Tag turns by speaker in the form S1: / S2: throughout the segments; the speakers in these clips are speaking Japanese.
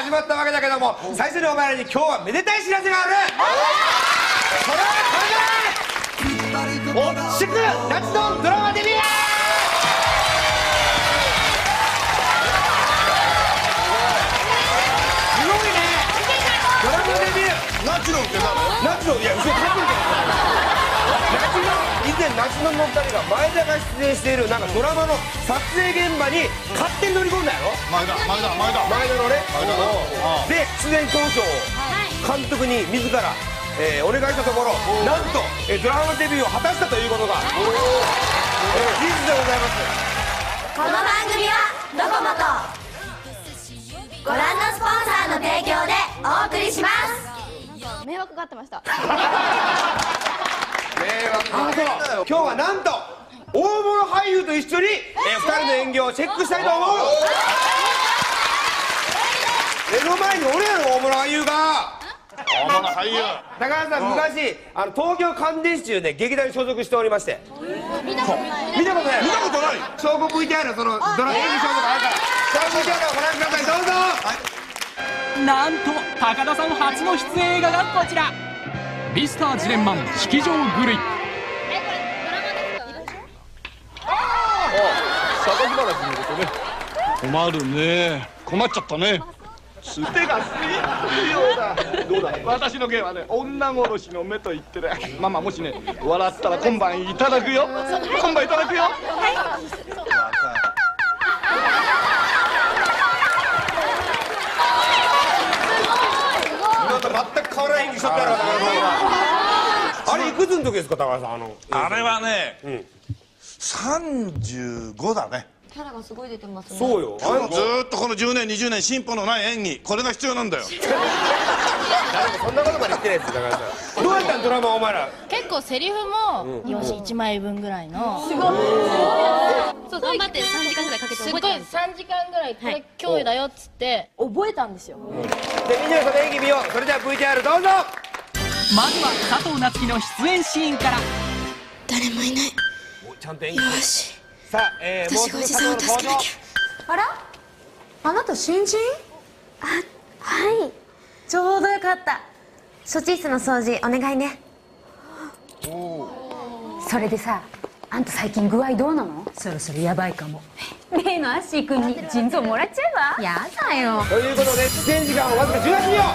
S1: 始まったわけだけども、最初にお前らに今日はめでたい知らせがある。それはこれだ。お祝夏のドラマデビュー。すごいね。ドラマデビュー。
S2: ナチュロって誰？
S1: ナチュロ、いや後ろ書いてるけど。以前夏のの2人が前田が出演しているなんかドラマの撮影現場に勝手に乗り込んだやろ。前田のね。で出演交渉を監督に自らお願いしたところ、なんとドラマデビューを果たしたということが事実でございます。
S3: この番組はドコモとご覧のスポンサーの提供でお送りします。
S4: 迷惑がってました。
S1: 今日はなんと大物俳優と一緒に2人の演技をチェックしたいと思う。目の前に俺らの大物俳優が。
S2: 大物俳優。
S1: 高橋さん、昔東京乾電池で劇団に所属しておりまして。
S4: 見たことない。
S1: 見たことない。証拠 VTR そのドラマ演技証拠があるから証拠 VTR をご覧ください。どうぞ。
S5: なんと高田さん初の出演映画がこちら、ミスタージレンマン式場狂い。
S2: 榊原君のことね。困るね。困っちゃったね。手がすいようだ。どうだ。私の芸はね、女殺しの目と言ってね。ママもしね、笑ったら今晩いただくよ。今晩いただくよ。はい。
S1: 全く変わらない演技しとったやろ。あれいくつの時ですか高橋さん。
S2: あれはね、35だね。
S4: キャラがすごい出てますね。
S1: そうよ。
S2: ずーっとこの10年20年進歩のない演技、これが必要なんだよ。
S1: そんなことまで言ってないです高橋さん。どうやったんドラマお前ら。
S6: 結構セリフも用紙1枚分ぐらいの。
S4: すごい。そう頑張って3時間ぐらいかけて
S6: すごい3時間ぐらいこれ今日だよっつって
S4: 覚えたんですよ。
S1: でみんなでその演技見よう。それでは VTR どうぞ。
S5: まずは佐藤夏樹の出演シーンから。
S3: 誰もいない。
S1: ちゃんと演技。
S3: よし。
S1: さあ、もう
S3: 私がおじ
S1: すぐ
S3: さんを助けなきゃ。
S7: あら、あなた新人？
S3: はい。ちょうどよかった。処置室の掃除お願いね。
S7: それでさ、あんた最近具合どうなの？そろそろやばいかも。例のアッシー君に腎臓もらっちゃえば？やだよ。
S1: ということで出演時間はわずか18秒。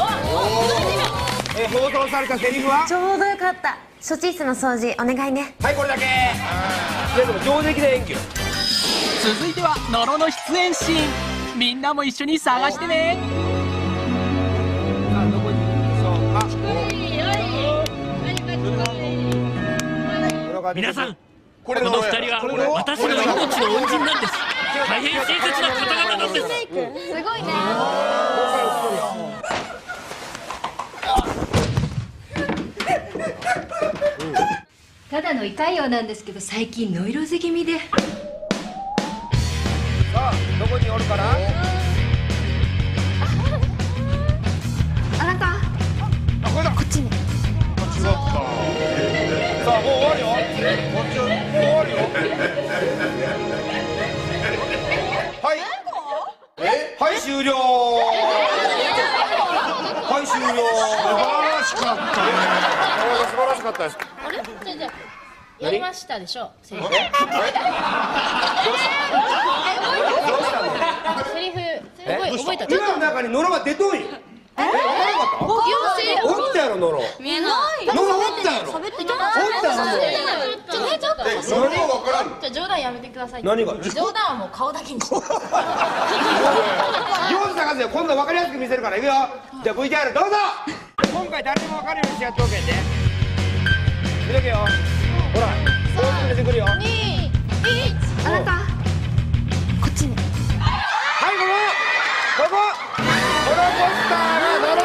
S1: 放送されたセリフは
S3: ちょうどよかった。処置室の掃除お願いね。
S1: はい、これだけ。でも上出来な演技。
S5: 続いては野呂の出演シーン、みんなも一緒に探してね。
S8: 皆さん、この2人は私の命の恩人なんです。大変親切な方々なんです。
S4: すごいね。
S7: ただの胃潰瘍なんですけど、最近ノイローゼ気味で。
S1: さあ、どこにおるかな。
S4: あなた。
S1: これだ。こっちに。さあ、もう終わるよ。もう終わるよ。はい。はい、終了。はい、終了。素晴らしかったね。素晴らしかったです。
S6: あれじゃやりましたでしょセリフ。セリフ覚えた。
S1: 今の中にノロが出とんよ。分からなかった？おったやろノロ。
S4: 見えない。
S1: ノロおったやろ。
S6: 喋ってた。
S1: おったやろノロ。
S6: ちょっと冗談やめてください。
S1: 何が？
S6: 冗談はもう顔だけにして。
S1: 上手探せよ。今度分かりやすく見せるからいくよ。じゃあ VTR どうぞ。今回誰でも分かるようにしてやっておけんね。見とけよ。ほら、そう出てくるよ。
S4: 2、1。あなた。
S3: こっちに。
S1: はい、ここ。このポスターがノロ。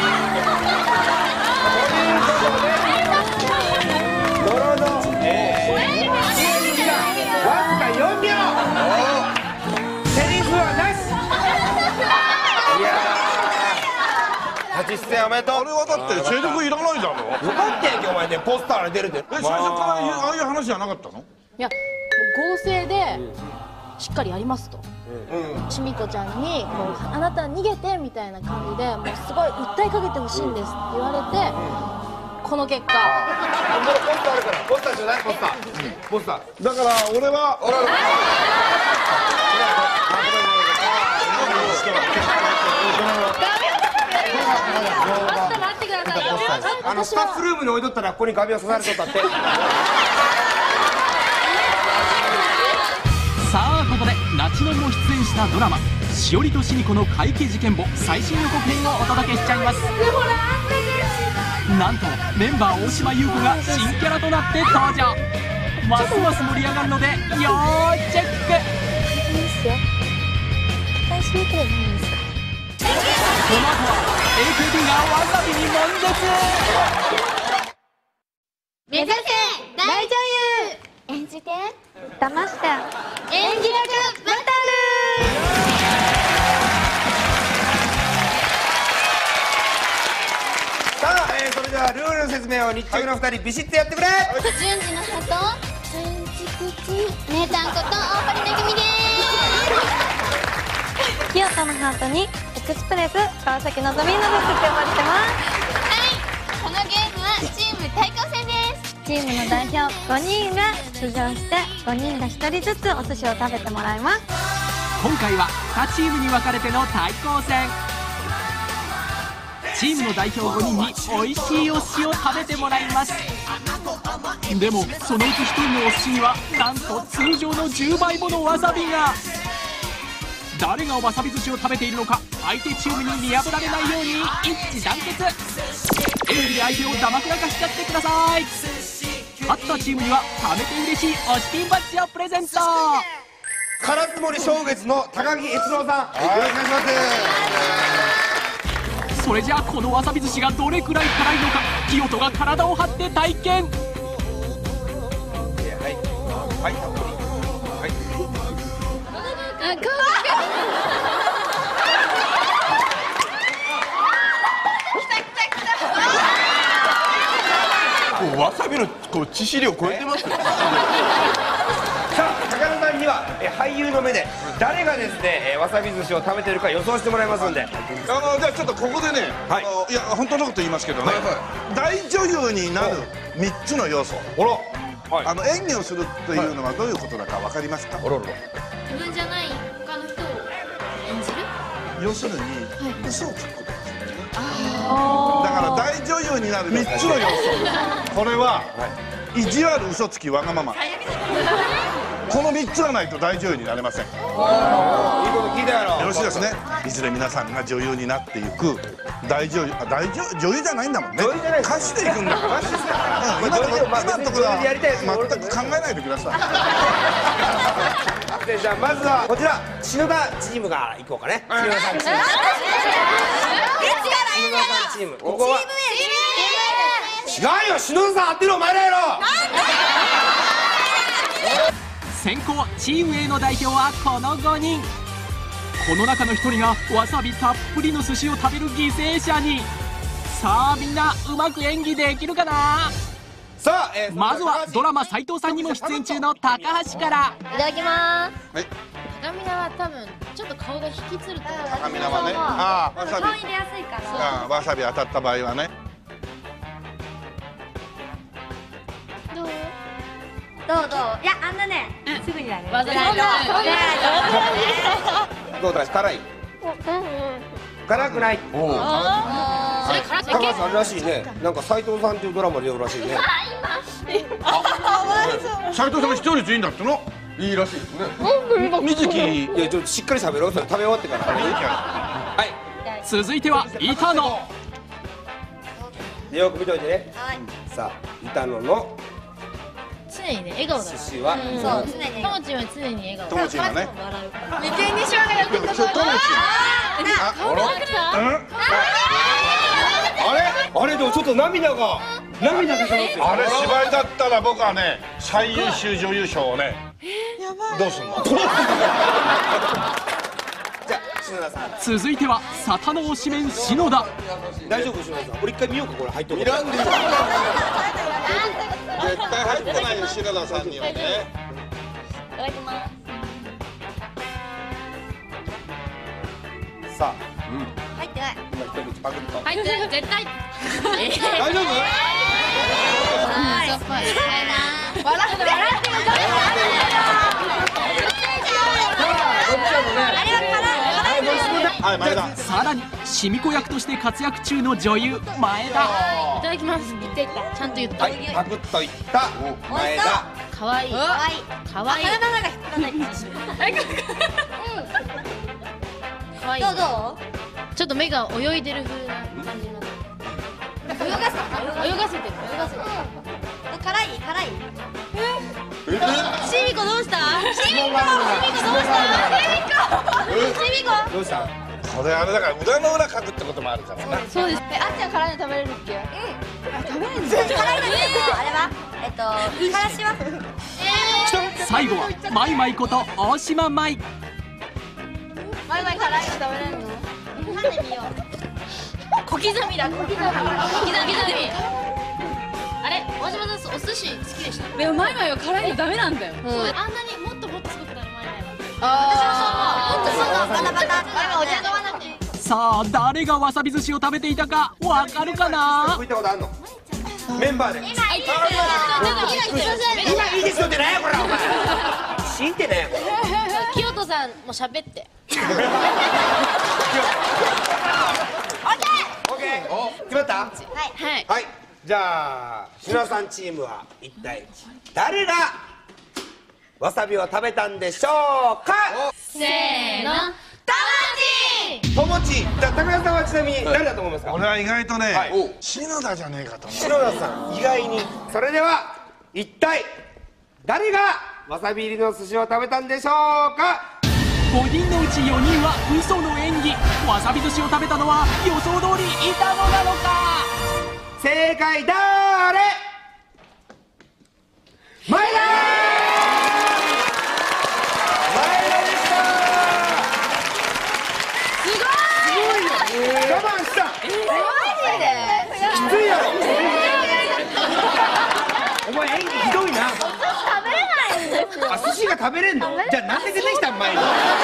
S1: ということで、ノロの出演時間わずか4秒。セリフはなし。いやー、初出演おめでとう。
S2: あれはだってセリフいらないじゃん。
S1: よかったやんけお前ね、ポスターに出るって。
S2: 最初からああいう話じゃなかったの？
S6: いや合成でしっかりやりますと、しみこちゃんにもうあなた逃げてみたいな感じでもうすごい訴えかけてほしいんですって言われて、この結果。
S1: ポスターあるから、ポスターちょうだい、ポスター。ポスター。
S2: だから俺は
S4: 待ってくださいよ。
S1: スタッフルームに置いとったらここに画鋲刺されとったって。
S5: さあここでナチノリも出演したドラマ「しおりとしみこの怪奇事件簿」最新予告編をお届けしちゃいます。なんとメンバー大島優子が新キャラとなって登場。ますます盛り上がるので要チェック。
S6: いいですよ。期待しなければいいんですか。
S5: この後は AKB がわさびに悶絶。
S3: 目指せ大女優演じて
S6: 騙した
S3: 演技力バトル。
S1: さあ、それではルールの説明を日中の2人ビシッとやってくれ。
S3: 順次の葉と順次口姉たんこと大堀めぐみです。
S6: 清田のハートにエクスプレス川崎のぞみなどと呼ばれてます。
S3: はい、このゲームはチーム対抗戦です。
S6: チームの代表5人が出場して5人が1人ずつお寿司を食べてもらいます。
S5: 今回は2チームに分かれての対抗戦。チームの代表5人に美味しいお寿司を食べてもらいます。でもそのうち1人のお寿司にはなんと通常の10倍ものわさびが。誰がわさび寿司を食べているのか相手チームに見破られないように一致団結。演技で相手をダマくらかしちゃってください。勝ったチームには貯めて嬉しい推しピンバッジをプレゼント。
S1: 烏森正月の高木悦郎さん、よろしくお願いします。
S5: それじゃあこのわさび寿司がどれくらい辛いのか清人が体を張って体験。
S1: はいはい、たっぷり。はい。
S2: わさびのこう致死量超えてますよ。
S1: さあ、高田さんには俳優の目で誰がですねわさび寿司を食べてるか予想してもらいますんで、
S2: じゃあちょっとここでね、いや本当のこと言いますけどね、大女優になる3つの要素。演技をするというのはどういうことだか分かりますか？
S3: 自分じゃない他の人を演じる。
S2: 要するに嘘をつくことですね。だから大女優になる3つの要素。これは意地悪、嘘つき、わがまま。この3つがないと大女優になれません。いいこと
S1: 聞いたやろ。
S2: よろしいですね。いずれ皆さんが女優になっていく大女優、女優じゃないんだもんね。歌手でいくんだから。今のところは全く考えないでください。
S1: じゃあまずはこちら篠田チームからいこうかね。篠田さんチーム。チーム。ここは。違うよ、篠田さん当てろ、お前らやろ。
S5: 先行チーム A の代表はこの5人。この中の1人がわさびたっぷりの寿司を食べる犠牲者に。さあみんなうまく演技できるかな。
S1: さあ、
S5: まずはドラマ斉藤さんにも出演中の高橋から。
S6: いただきます。
S2: はい。
S6: 高見菜は多分ちょっと顔が引きつると思う。
S2: 高見菜はね、ああわさび、
S6: 顔入れやすいから。
S2: わさび当たった場合はね。
S6: どう？
S7: どういや、あんなね、すぐになる。
S6: わざと。
S1: どうだ、辛い？辛くない。
S6: それ辛
S1: 高橋さんらしいね。なんか斉藤さんっていうドラマで呼ぶらしいね。
S2: 斉藤さんが視聴率いいんだっての。いいらしいですね。水木、
S1: いやちょっとしっかり喋ろう。それ食べ終わってから。はい。
S5: 続いては板野。
S1: よく見といてね。さあ、板野の
S6: 常にね笑顔だ。
S1: 寿司は。
S6: そう常に。ともちんは常に笑顔。
S2: ともちんはね。
S6: 眉間にしわが寄ってくる。
S2: ともちん。
S1: あれでもちょっと涙が出てますよ。
S2: あれ芝居だったら僕はね最優秀女優賞をねどうすんの。
S1: じゃあ篠田さん。
S5: 続いては沙汰の推しメン篠田。
S1: 大丈夫篠田さん。俺一回見ようか、これ入っとる。
S2: いらんでいい。絶対入ってないよ篠田さんにはね。
S6: いただきます。
S3: 入ってない。
S1: 今一口パクッと。
S4: 入ってない絶対。
S1: 大丈夫？
S4: しょっぱい。笑ってる。
S5: さらにシミ子役として活躍中の女優前田。
S6: いただきます。言ってちゃんと言った。
S1: はい、パクッといった前田。
S6: 可愛い。可愛い。可愛い。
S3: どう？
S6: ちょっと目が泳いでる風な感じになって。泳がせてる。
S3: 辛い。
S6: シミ子どうした？
S3: シミコ
S1: どうした？
S2: これあれだから裏の裏かくってこともあるからな。
S6: そうです。あっちゃん辛いの食べれるっけ？
S3: 辛いのあれはからしは
S5: 最後はマイマイこと大島舞。
S6: マイマイ辛いの食べれるの？
S3: 食べてみよう。
S6: 小刻みだ。小刻み。あれ、大島さんお寿司好きでした？
S4: でもマイマイは辛いのダメなんだよ。
S6: あんなにもっとすごくなるマイマイは。
S3: 私もそう思う。もっとバタバタ。
S6: マイマイお茶飲まなくて。
S5: さあ誰がわさび寿司を食べていたかわかるかな？
S1: 食いたことあんの？メンバーで。今いいですよってなんやこれお前。死んでね。
S6: 清人さんも喋って。
S1: オッケー。決まった？
S6: はい。
S1: はい。じゃあしのさんチームは一体誰がわさびを食べたんでしょうか？
S6: せーの。
S1: ともち。じゃあ高田さんはちなみに誰だと思いますか？
S2: 俺は意外とね、
S1: はい、
S2: 篠田じゃねえかと思う。
S1: 篠田さん意外に。それでは一体誰がわさび入りの寿司を食べたんでしょうか
S5: ？5人のうち4人は嘘の演技。わさび寿司を食べたのは予想通り板野なのか？
S1: 正解だーれ前田でした。すごいよ。我慢した。きついやろ。お前演技ひどいな。あ、寿司が食べれんの？じゃあなんで出てきたん前に。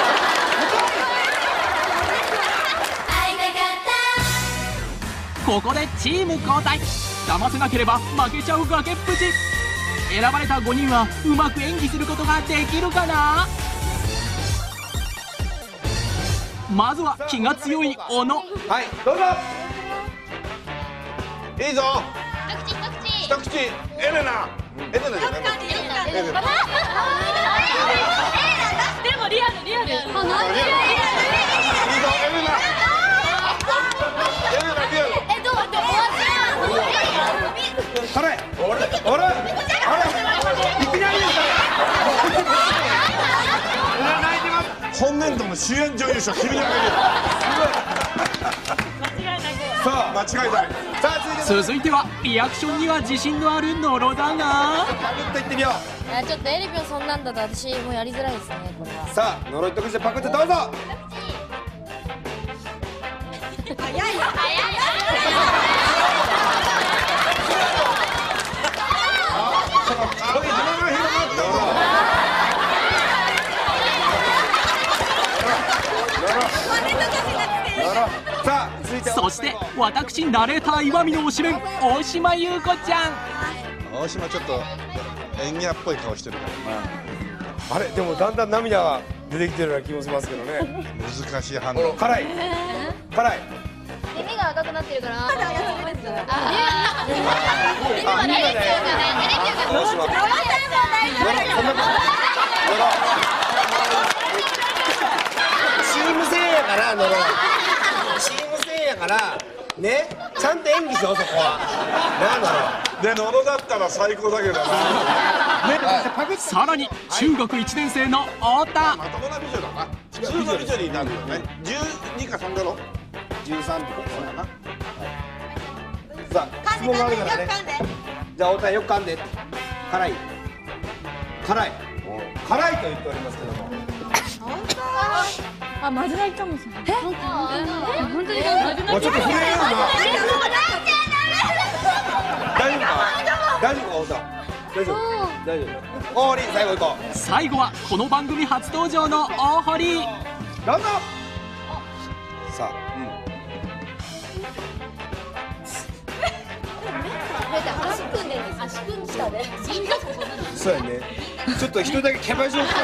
S5: ここでチーム交代。騙せなければ負けちゃう崖っぷち。選ばれた5人はうまく演技することができるかな？まずは気が強い小野。
S1: はい、どうぞ。
S2: いいぞ。
S3: 一口。
S2: 一口。エレナじゃない。
S4: でもリアル。
S2: いいぞエレナ。
S1: 辛い。あれいきなりですか？
S2: 本年度の主演女優賞君にあげる。さあ間違いない。
S1: さあ
S5: 続いてはリアクションには自信のある野呂だが、
S1: パクッといってみよ
S6: いやちょっとエリピョンそんなんだと私もうやりづらいですねこれは。
S1: う。さあ呪いとくしてパクッとどうぞ。さあ続いて
S5: そして私ナレーター岩見の推しメン大島優子ちゃん。
S2: 大島ちょっと演技っぽい顔してるからな。
S1: あれでもだんだん涙が出てきてるような気もしますけどね。
S2: 難しい反応。
S1: 辛い。辛い。
S6: 耳が赤くなってるから。
S1: チーム戦やからチーム戦やからね、ちゃんと演技しようそこは。なんだろう。
S2: で野呂だったら最高だけどな。
S5: さらに中学1年生の太田。
S2: まともな美女だな。普通の美女になるよね。12か3だろ。13とかそうだな。
S1: さあ質問があるからね。じゃあ太田よく噛んで。辛い。辛い。辛いと言っておりますけども。
S4: あ、まずないかもしれない。本当に
S1: もうちょっと震えるな。大丈夫か？大丈夫か太田？大丈夫。大丈夫。大堀最後行こう。
S5: 最後はこの番組初登場の大堀。
S1: どうぞ。さあ
S6: 足組んでるんです。足組ん下で。
S1: そうやね。ちょっと一人だけキャバ嬢っぽいね。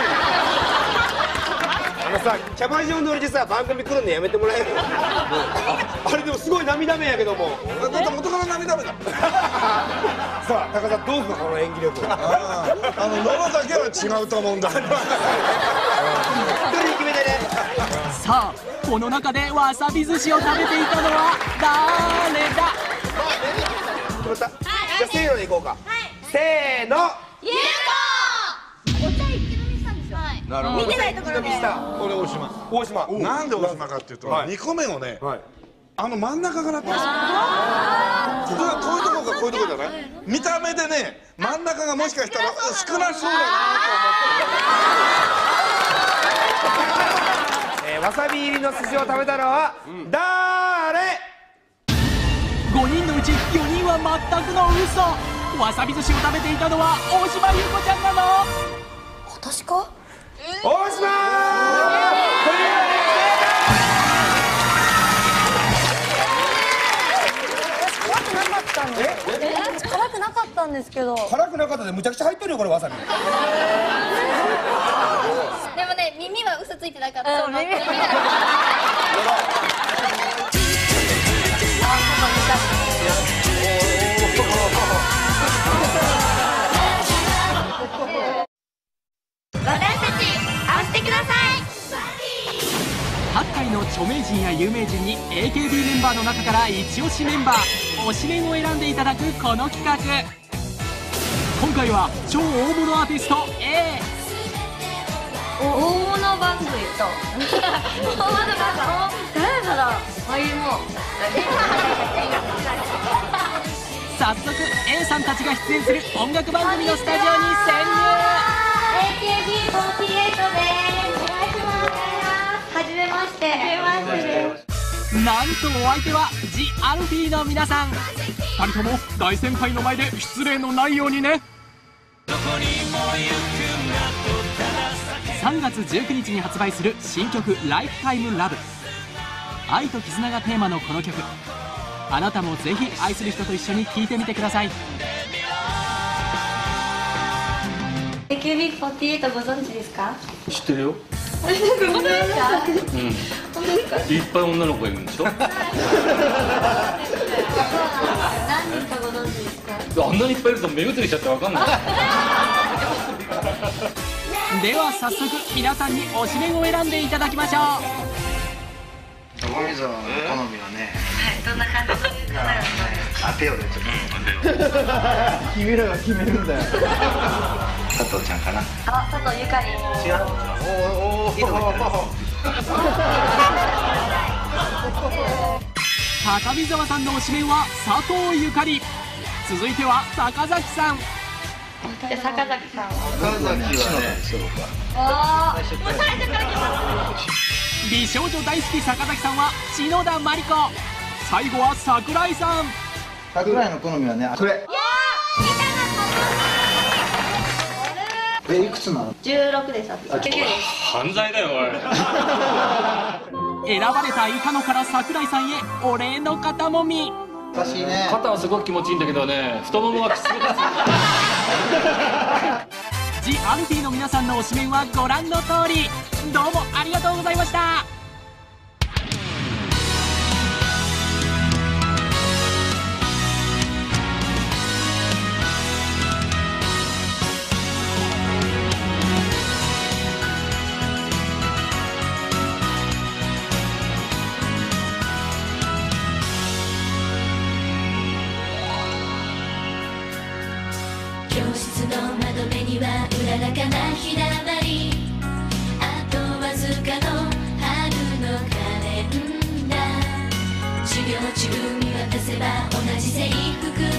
S1: さ、キャバ嬢乗りでさ、番組来るのやめてもらえる？あれでもすごい涙目やけども。
S9: だって元から涙目だ。
S1: さあ、高田さんどうですかこの演技力。
S9: 喉だけは違うと思うんだ。
S1: 一人決めてね。
S5: さあこの中でわさび寿司を食べていたのは誰だ。
S1: 決まった。じゃあせーのでいこうか。せーの。
S3: ゆうこ。お茶一気飲みしたんですよ。
S9: なるほど。
S3: 見てないところで。
S9: 俺大島。
S1: 大島。
S9: なんで大島かっていうと、2個目をね、真ん中からやったんですよ。普通はこういうとこかこういうとこじゃない？見た目でね、真ん中がもしかしたら少なそうだな
S1: わさび入りの寿司を食べたのは誰
S5: ？5人のうち4人は全くの嘘。わさび寿司を食べていたのは大島優子ちゃんなの？
S6: 私か？
S1: 大島
S6: 辛くなかったんですけど。
S1: 辛くなかったでむちゃくちゃ入ってるよこれわさび。
S3: でもね、耳は嘘ついてなかった。耳が。私たち、会わせてください。
S5: 各界の著名人や有名人に AKB メンバーの中から一押しメンバー推しメンを選んでいただくこの企画。今回は超大物アーティスト A。
S3: 大物番組と大物番組誰だろう。
S5: 早速 A さんたちが出演する音楽番組のスタジオに潜入。
S3: AKB48 です。お願いします。はじめまして。
S5: なんとお相手はジ・アルフィーの皆さん。2人とも大先輩の前で失礼のないようにね。3月19日に発売する新曲「ライフタイムラブ」。愛と絆がテーマのこの曲、あなたもぜひ愛する人と一緒に聴いてみてください。
S3: AKB48 ご存知ですか？
S8: 知ってるよ。
S3: 本当ですか？
S8: 本当ですか？いっぱい女の子いるんでしょ。
S3: 何人かご存知ですか？
S8: あんなにいっぱいいると目移りしちゃってわかんない。
S5: では早速皆さんに推しメンを選んでいただきましょう。
S10: 高見沢の好みはね、
S3: どんな感じですか？
S10: 当てようでちょっと
S1: 君らが決めるんだよ。
S10: 佐藤ちゃんかな。
S3: あ、佐藤ゆかり。
S10: 違う。いいとこ行ってる。
S5: 高見沢さんの推しメンは佐藤ゆかり。続いては坂崎さん。
S3: じゃ坂崎さんは。
S10: 坂崎はね、そうか。
S3: おお。もう最初から来ます。
S5: 美少女大好き坂崎さんは篠田麻里子。最後は桜井さん。
S10: 桜井の好みはね、これ。いくつなの
S3: ？16です。
S8: 犯罪だよおい。
S5: 選ばれた板野から桜井さんへお礼の肩もみ。
S10: 私ね、
S8: 肩はすごく気持ちいいんだけどね、太ももがきつくです。
S5: ジ・アルフィーの皆さんの推しメンはご覧の通り。どうもありがとうございました。
S3: 教室の窓辺にはうららかなひだまり、あとわずかの春のカレンダー、授業中見渡せば同じ制服